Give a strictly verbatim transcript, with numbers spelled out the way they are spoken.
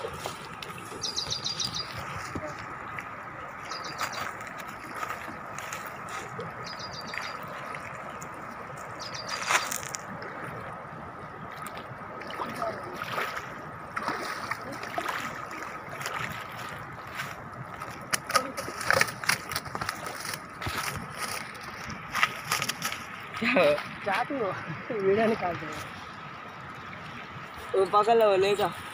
चाटू वीडियो निकाल दो वो पकड़ लो लेगा